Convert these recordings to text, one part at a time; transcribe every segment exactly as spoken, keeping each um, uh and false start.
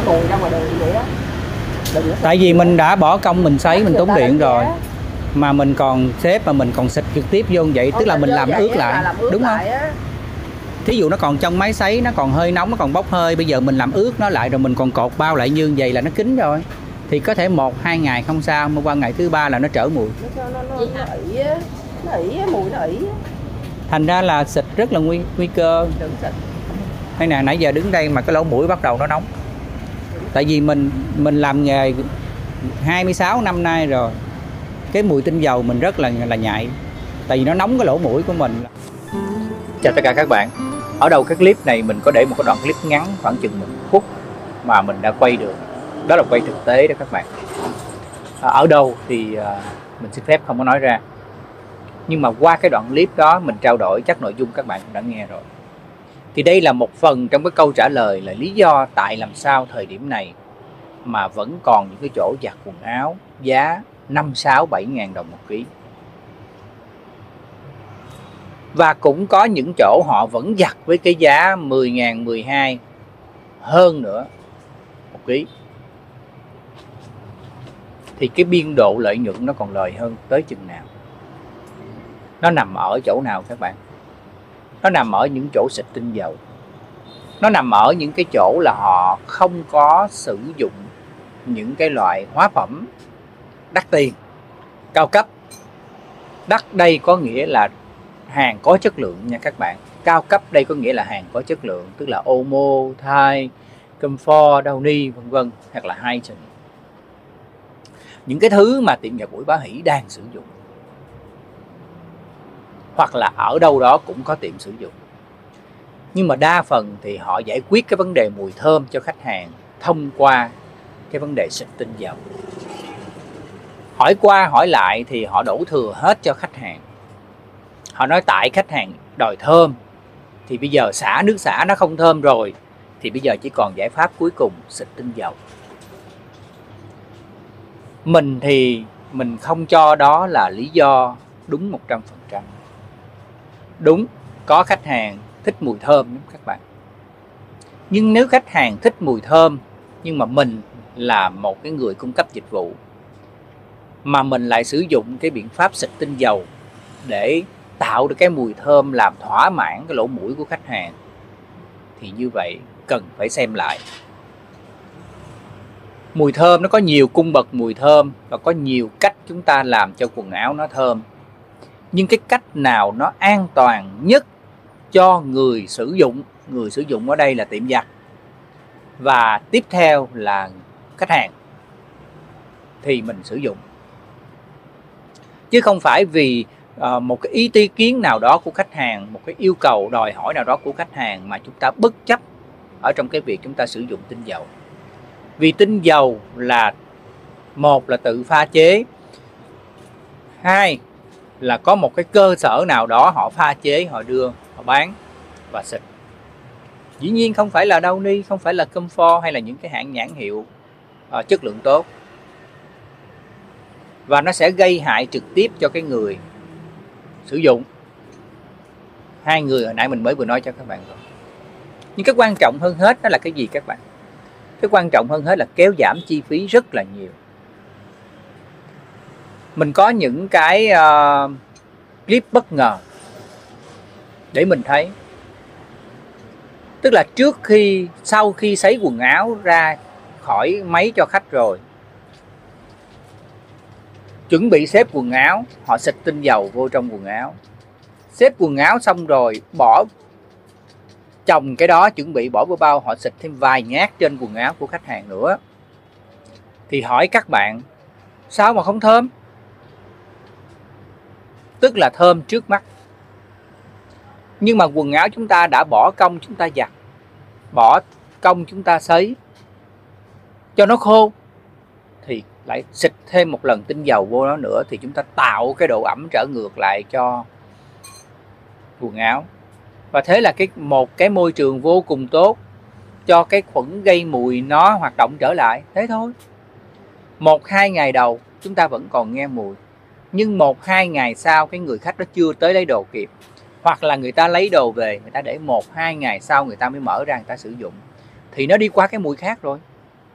mùi ra ngoài đường vậy đó. Tại vì mình đã bỏ công mình sấy, mình tốn điện rồi, mà mình còn xếp mà mình còn xịt trực tiếp vô vậy, tức là mình làm ướt lại, đúng không? Thí dụ nó còn trong máy sấy, nó còn hơi nóng, nó còn bốc hơi, bây giờ mình làm ướt nó lại rồi mình còn cột bao lại như vậy là nó kín rồi. Thì có thể một hai ngày không sao, mà qua ngày thứ ba là nó trở mùi. Nó nó nó nó ỉ á, nó ỉ á, mùi nó ỉ á. Thành ra là xịt rất là nguy nguy cơ. Đừng xịt. Hay nè, nãy giờ đứng đây mà cái lỗ mũi bắt đầu nó nóng. Tại vì mình mình làm nghề hai mươi sáu năm nay rồi, cái mùi tinh dầu mình rất là là nhạy. Tại vì nó nóng cái lỗ mũi của mình. Chào tất cả các bạn. Ở đầu cái clip này mình có để một cái đoạn clip ngắn khoảng chừng một phút mà mình đã quay được. Đó là quay thực tế đó các bạn. Ở đâu thì mình xin phép không có nói ra. Nhưng mà qua cái đoạn clip đó mình trao đổi chắc nội dung các bạn cũng đã nghe rồi. Thì đây là một phần trong cái câu trả lời là lý do tại làm sao thời điểm này mà vẫn còn những cái chỗ giặt quần áo giá năm, sáu, bảy ngàn đồng một ký. Và cũng có những chỗ họ vẫn giặt với cái giá mười ngàn, mười hai hơn nữa một ký. Thì cái biên độ lợi nhuận nó còn lời hơn tới chừng nào? Nó nằm ở chỗ nào các bạn? Nó nằm ở những chỗ xịt tinh dầu. Nó nằm ở những cái chỗ là họ không có sử dụng những cái loại hóa phẩm đắt tiền, cao cấp. Đắt đây có nghĩa là hàng có chất lượng nha các bạn. Cao cấp đây có nghĩa là hàng có chất lượng, tức là Omo, Thai, Comfort, Downy vân vân, hoặc là Hygiene. Những cái thứ mà tiệm giặt Ủi Bá Hỷ đang sử dụng, hoặc là ở đâu đó cũng có tiệm sử dụng. Nhưng mà đa phần thì họ giải quyết cái vấn đề mùi thơm cho khách hàng thông qua cái vấn đề xịt tinh dầu. Hỏi qua hỏi lại thì họ đổ thừa hết cho khách hàng. Họ nói tại khách hàng đòi thơm, thì bây giờ xả nước xả nó không thơm rồi, thì bây giờ chỉ còn giải pháp cuối cùng xịt tinh dầu. Mình thì mình không cho đó là lý do đúng một trăm phần trăm. Đúng, có khách hàng thích mùi thơm đúng các bạn. Nhưng nếu khách hàng thích mùi thơm, nhưng mà mình là một cái người cung cấp dịch vụ, mà mình lại sử dụng cái biện pháp xịt tinh dầu để tạo được cái mùi thơm làm thỏa mãn cái lỗ mũi của khách hàng, thì như vậy cần phải xem lại. Mùi thơm nó có nhiều cung bậc mùi thơm, và có nhiều cách chúng ta làm cho quần áo nó thơm. Nhưng cái cách nào nó an toàn nhất cho người sử dụng, người sử dụng ở đây là tiệm giặt, và tiếp theo là khách hàng, thì mình sử dụng. Chứ không phải vì uh, một cái ý kiến nào đó của khách hàng, một cái yêu cầu đòi hỏi nào đó của khách hàng mà chúng ta bất chấp ở trong cái việc chúng ta sử dụng tinh dầu. Vì tinh dầu là một là tự pha chế, hai là có một cái cơ sở nào đó họ pha chế, họ đưa, họ bán và xịt. Dĩ nhiên không phải là Downy, không phải là Comfort hay là những cái hãng nhãn hiệu uh, chất lượng tốt. Và nó sẽ gây hại trực tiếp cho cái người sử dụng. Hai người hồi nãy mình mới vừa nói cho các bạn rồi. Nhưng cái quan trọng hơn hết đó là cái gì các bạn? Cái quan trọng hơn hết là kéo giảm chi phí rất là nhiều. Mình có những cái uh, clip bất ngờ để mình thấy. Tức là trước khi, sau khi sấy quần áo ra khỏi máy cho khách rồi, chuẩn bị xếp quần áo, họ xịt tinh dầu vô trong quần áo. Xếp quần áo xong rồi, bỏ chồng cái đó, chuẩn bị bỏ vô bao, họ xịt thêm vài nhát trên quần áo của khách hàng nữa. Thì hỏi các bạn, sao mà không thơm? Tức là thơm trước mắt. Nhưng mà quần áo chúng ta đã bỏ công chúng ta giặt, bỏ công chúng ta sấy cho nó khô, thì lại xịt thêm một lần tinh dầu vô đó nữa, thì chúng ta tạo cái độ ẩm trở ngược lại cho quần áo. Và thế là cái một cái môi trường vô cùng tốt cho cái khuẩn gây mùi nó hoạt động trở lại. Thế thôi. Một hai ngày đầu chúng ta vẫn còn nghe mùi, nhưng một hai ngày sau cái người khách đó chưa tới lấy đồ kịp, hoặc là người ta lấy đồ về, người ta để một hai ngày sau người ta mới mở ra người ta sử dụng, thì nó đi qua cái mùi khác rồi.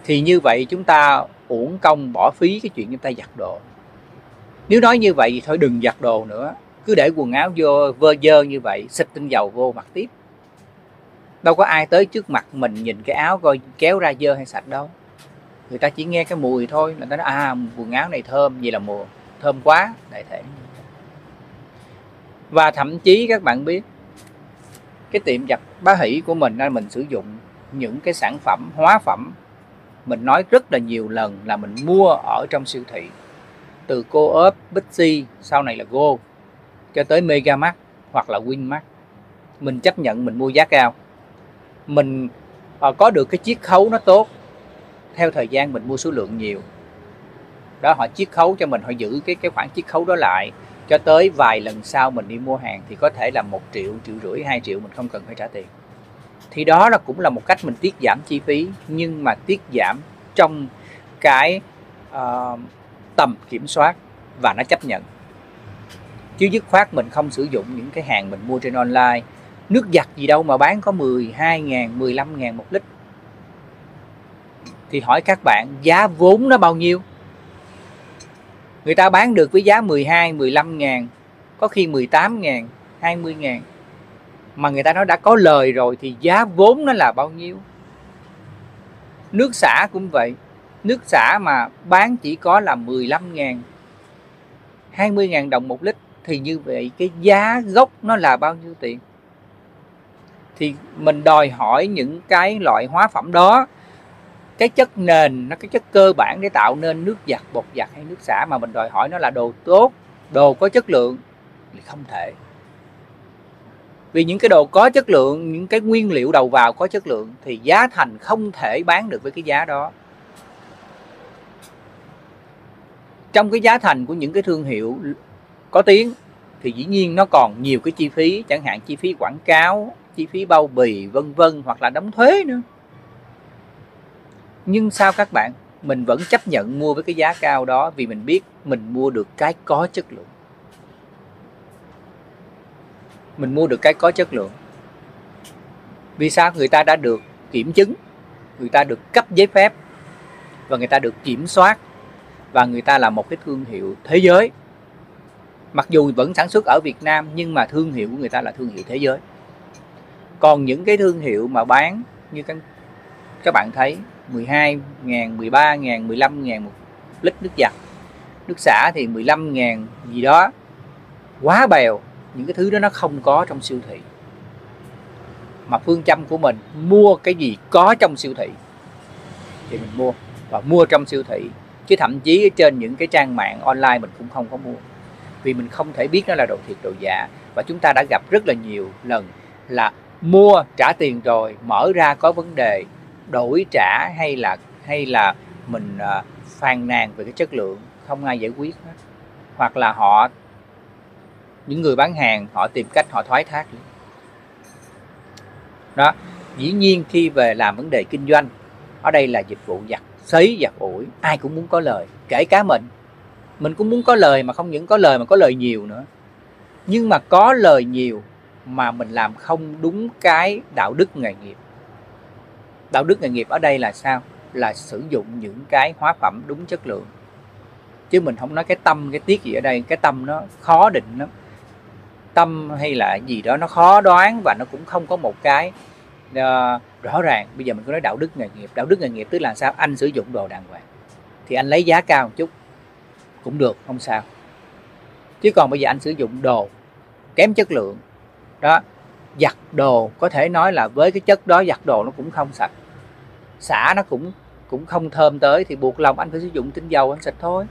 thì như vậy chúng ta uổng công bỏ phí cái chuyện chúng ta giặt đồ. Nếu nói như vậy thì thôi đừng giặt đồ nữa, cứ để quần áo vô vơ dơ như vậy, xịt tinh dầu vô mặc tiếp. Đâu có ai tới trước mặt mình nhìn cái áo coi kéo ra dơ hay sạch đâu. Người ta chỉ nghe cái mùi thôi, người ta nói à quần áo này thơm, vậy là mùa thơm quá, đại thể. Và thậm chí các bạn biết, cái tiệm giặt Bá Hỷ của mình nên mình sử dụng những cái sản phẩm hóa phẩm. Mình nói rất là nhiều lần là mình mua ở trong siêu thị, từ Co-op, Bixi, sau này là Go, cho tới Megamart hoặc là Winmart. Mình chấp nhận mình mua giá cao, mình uh, có được cái chiết khấu nó tốt. Theo thời gian mình mua số lượng nhiều đó, họ chiết khấu cho mình, họ giữ cái cái khoản chiết khấu đó lại, cho tới vài lần sau mình đi mua hàng thì có thể là một triệu, triệu rưỡi, hai triệu mình không cần phải trả tiền. Thì đó là cũng là một cách mình tiết giảm chi phí, nhưng mà tiết giảm trong cái uh, tầm kiểm soát và nó chấp nhận. Chứ dứt khoát mình không sử dụng những cái hàng mình mua trên online. Nước giặt gì đâu mà bán có mười hai ngàn, mười lăm ngàn một lít. Thì hỏi các bạn, giá vốn nó bao nhiêu? Người ta bán được với giá mười hai, mười lăm ngàn, có khi mười tám ngàn, hai mươi ngàn. Mà người ta nói đã có lời rồi thì giá vốn nó là bao nhiêu? Nước xả cũng vậy. Nước xả mà bán chỉ có là mười lăm ngàn, hai mươi ngàn đồng một lít, thì như vậy cái giá gốc nó là bao nhiêu tiền? Thì mình đòi hỏi những cái loại hóa phẩm đó, cái chất nền, nó cái chất cơ bản để tạo nên nước giặt, bột giặt hay nước xả, mà mình đòi hỏi nó là đồ tốt, đồ có chất lượng thì không thể. Vì những cái đồ có chất lượng, những cái nguyên liệu đầu vào có chất lượng thì giá thành không thể bán được với cái giá đó. Trong cái giá thành của những cái thương hiệu có tiếng thì dĩ nhiên nó còn nhiều cái chi phí, chẳng hạn chi phí quảng cáo, chi phí bao bì vân vân, hoặc là đóng thuế nữa. Nhưng sao các bạn, mình vẫn chấp nhận mua với cái giá cao đó, vì mình biết mình mua được cái có chất lượng. Mình mua được cái có chất lượng. Vì sao? Người ta đã được kiểm chứng, người ta được cấp giấy phép, và người ta được kiểm soát, và người ta là một cái thương hiệu thế giới. Mặc dù vẫn sản xuất ở Việt Nam, nhưng mà thương hiệu của người ta là thương hiệu thế giới. Còn những cái thương hiệu mà bán như các, các bạn thấy mười hai ngàn, mười ba ngàn, mười lăm ngàn một lít nước giặt, nước xả thì mười lăm ngàn gì đó, quá bèo. Những cái thứ đó nó không có trong siêu thị. Mà phương châm của mình mua cái gì có trong siêu thị thì mình mua, và mua trong siêu thị. Chứ thậm chí trên những cái trang mạng online mình cũng không có mua, vì mình không thể biết nó là đồ thiệt đồ giả. Và chúng ta đã gặp rất là nhiều lần là mua trả tiền rồi, mở ra có vấn đề, đổi trả hay là hay là mình uh, phàn nàn về cái chất lượng, không ai giải quyết hết. Hoặc là họ, những người bán hàng, họ tìm cách họ thoái thác đó. Dĩ nhiên khi về làm vấn đề kinh doanh, ở đây là dịch vụ giặt sấy, giặt ủi, ai cũng muốn có lời, kể cả mình. Mình cũng muốn có lời, mà không những có lời mà có lời nhiều nữa. Nhưng mà có lời nhiều mà mình làm không đúng cái đạo đức nghề nghiệp. Đạo đức nghề nghiệp ở đây là sao? Là sử dụng những cái hóa phẩm đúng chất lượng. Chứ mình không nói cái tâm, cái tiết gì ở đây. Cái tâm nó khó định lắm. Tâm hay là gì đó nó khó đoán, và nó cũng không có một cái uh, rõ ràng. Bây giờ mình có nói đạo đức nghề nghiệp. Đạo đức nghề nghiệp tức là sao? Anh sử dụng đồ đàng hoàng thì anh lấy giá cao một chút cũng được, không sao. Chứ còn bây giờ anh sử dụng đồ kém chất lượng đó, giặt đồ có thể nói là với cái chất đó giặt đồ nó cũng không sạch, xả nó cũng cũng không thơm tới, thì buộc lòng anh phải sử dụng tinh dầu anh xịt thôi.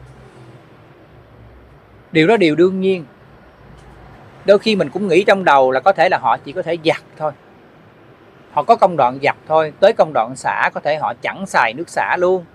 Điều đó điều đương nhiên. Đôi khi mình cũng nghĩ trong đầu là có thể là họ chỉ có thể giặt thôi, họ có công đoạn giặt thôi, tới công đoạn xả có thể họ chẳng xài nước xả luôn,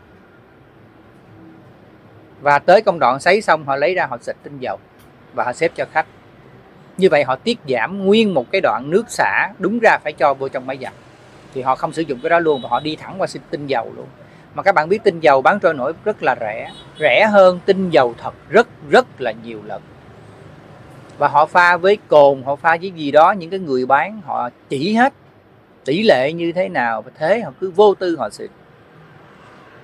và tới công đoạn sấy xong họ lấy ra họ xịt tinh dầu và họ xếp cho khách. Như vậy họ tiết giảm nguyên một cái đoạn nước xả đúng ra phải cho vô trong máy giặt, thì họ không sử dụng cái đó luôn, và họ đi thẳng qua xịt tinh dầu luôn. Mà các bạn biết tinh dầu bán trôi nổi rất là rẻ, rẻ hơn tinh dầu thật rất rất là nhiều lần. Và họ pha với cồn, họ pha với gì đó, những cái người bán họ chỉ hết tỷ lệ như thế nào, và thế họ cứ vô tư họ xịt.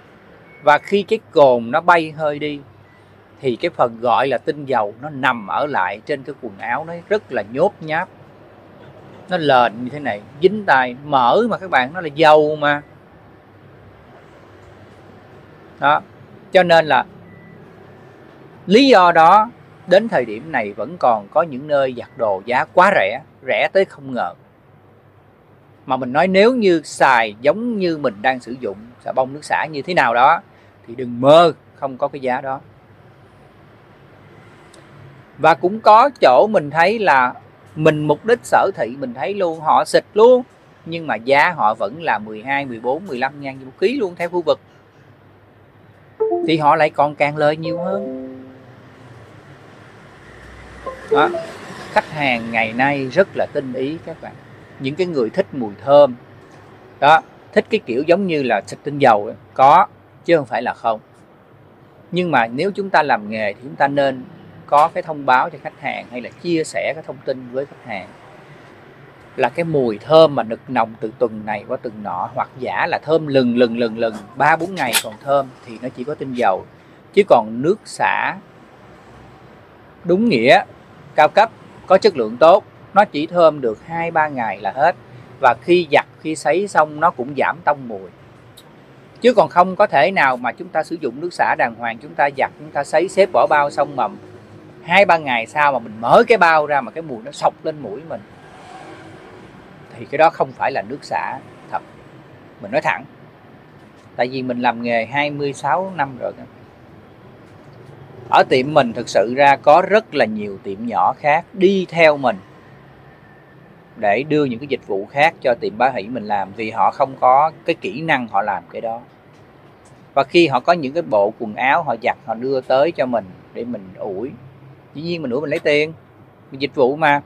Và khi cái cồn nó bay hơi đi thì cái phần gọi là tinh dầu nó nằm ở lại trên cái quần áo, nó rất là nhốt nháp, nó lền như thế này, dính tay. Mỡ mà các bạn, nó là dầu mà. Đó, cho nên là lý do đó đến thời điểm này vẫn còn có những nơi giặt đồ giá quá rẻ, rẻ tới không ngờ. Mà mình nói nếu như xài giống như mình đang sử dụng xà bông nước xả như thế nào đó thì đừng mơ không có cái giá đó. Và cũng có chỗ mình thấy là mình mục đích sở thị mình thấy luôn, họ xịt luôn, nhưng mà giá họ vẫn là mười hai, mười bốn, mười lăm ngàn một ký luôn theo khu vực. Thì họ lại còn càng lời nhiều hơn. Đó. Khách hàng ngày nay rất là tinh ý các bạn. Những cái người thích mùi thơm đó, thích cái kiểu giống như là xịt tinh dầu ấy, có chứ không phải là không. Nhưng mà nếu chúng ta làm nghề thì chúng ta nên có cái thông báo cho khách hàng, hay là chia sẻ cái thông tin với khách hàng là cái mùi thơm mà nực nồng từ tuần này qua tuần nọ, hoặc giả là thơm lừng lừng lừng lừng ba bốn ngày còn thơm, thì nó chỉ có tinh dầu. Chứ còn nước xả đúng nghĩa cao cấp, có chất lượng tốt, nó chỉ thơm được hai ba ngày là hết. Và khi giặt, khi sấy xong nó cũng giảm tông mùi. Chứ còn không có thể nào mà chúng ta sử dụng nước xả đàng hoàng, chúng ta giặt, chúng ta sấy xếp bỏ bao xong mà hai ba ngày sau mà mình mở cái bao ra mà cái mùi nó xộc lên mũi mình, thì cái đó không phải là nước xả thật. Mình nói thẳng. Tại vì mình làm nghề hai mươi sáu năm rồi. Ở tiệm mình thực sự ra có rất là nhiều tiệm nhỏ khác đi theo mình để đưa những cái dịch vụ khác cho tiệm Bá Hỷ mình làm, vì họ không có cái kỹ năng họ làm cái đó. Và khi họ có những cái bộ quần áo họ giặt, họ đưa tới cho mình để mình ủi, dĩ nhiên mình ủi mình lấy tiền, mình dịch vụ mà.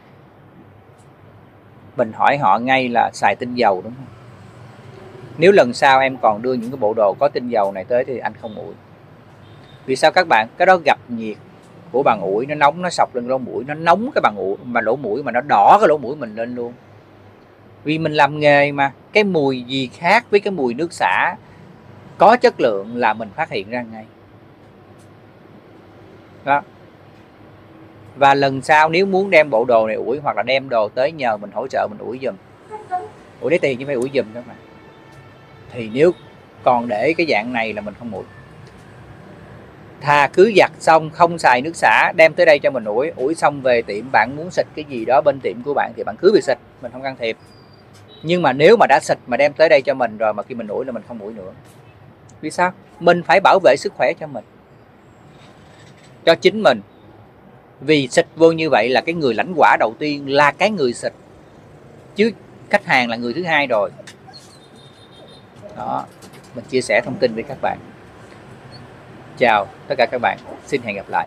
Mình hỏi họ ngay là xài tinh dầu đúng không? Nếu lần sau em còn đưa những cái bộ đồ có tinh dầu này tới thì anh không ủi. Vì sao các bạn? Cái đó gặp nhiệt của bàn ủi, nó nóng, nó sọc lên lỗ mũi, nó nóng cái bàn ủi mà lỗ mũi, mà nó đỏ cái lỗ mũi mình lên luôn. Vì mình làm nghề mà, cái mùi gì khác với cái mùi nước xả có chất lượng là mình phát hiện ra ngay. Đó. Và lần sau nếu muốn đem bộ đồ này ủi, hoặc là đem đồ tới nhờ mình hỗ trợ mình ủi giùm, ủi lấy tiền chứ phải ủi giùm các bạn, thì nếu còn để cái dạng này là mình không ủi. Thà cứ giặt xong không xài nước xả đem tới đây cho mình ủi, ủi xong về tiệm bạn muốn xịt cái gì đó bên tiệm của bạn thì bạn cứ việc xịt, mình không can thiệp. Nhưng mà nếu mà đã xịt mà đem tới đây cho mình rồi mà khi mình ủi là mình không ủi nữa. Vì sao? Mình phải bảo vệ sức khỏe cho mình, cho chính mình. Vì xịt vô như vậy là cái người lãnh quả đầu tiên là cái người xịt, chứ khách hàng là người thứ hai rồi. Đó, mình chia sẻ thông tin với các bạn. Chào tất cả các bạn, xin hẹn gặp lại.